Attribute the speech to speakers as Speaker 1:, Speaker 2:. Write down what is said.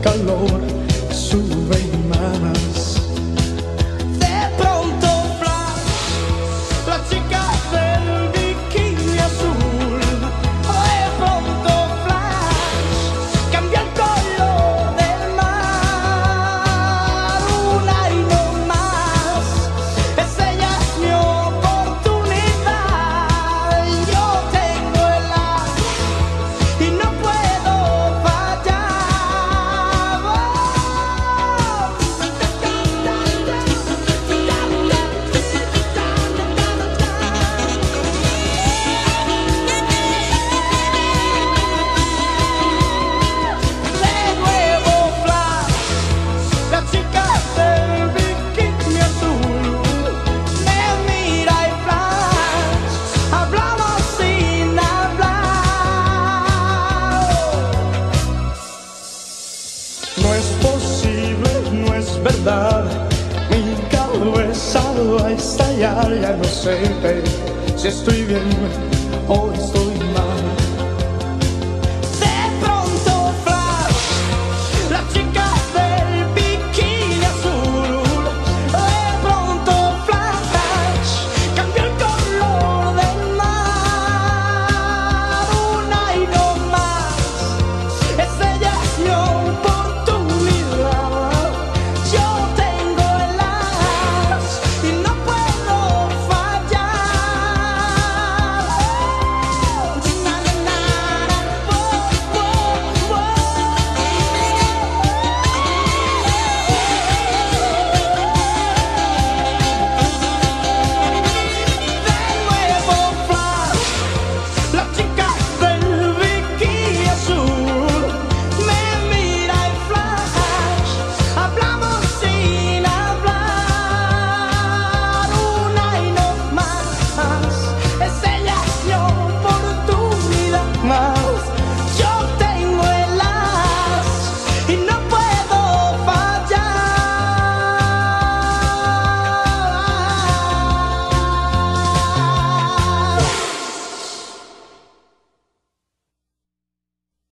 Speaker 1: calor, sube más.
Speaker 2: De pronto flash, la chica del bikini azul. De pronto flash, cambió el color del mar. Una y no más, es ella es mi oportunidad. Yo tengo el as y no puedo fallar. De nuevo flash, la chica del bikini azul me mira y flash, hablamos sin hablar.
Speaker 1: No es posible, no es verdad, mi cabeza va a estallar. Ya no sé si estoy bien o estoy